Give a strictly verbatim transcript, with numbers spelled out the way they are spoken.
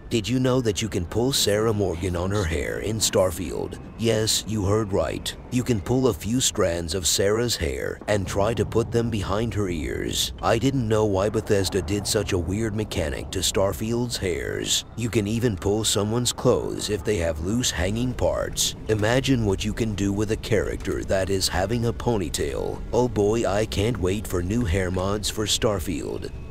Did you know that you can pull Sarah Morgan on her hair in Starfield? Yes, you heard right. You can pull a few strands of Sarah's hair and try to put them behind her ears. I didn't know why Bethesda did such a weird mechanic to Starfield's hairs. You can even pull someone's clothes if they have loose hanging parts. Imagine what you can do with a character that is having a ponytail. Oh boy, I can't wait for new hair mods for Starfield.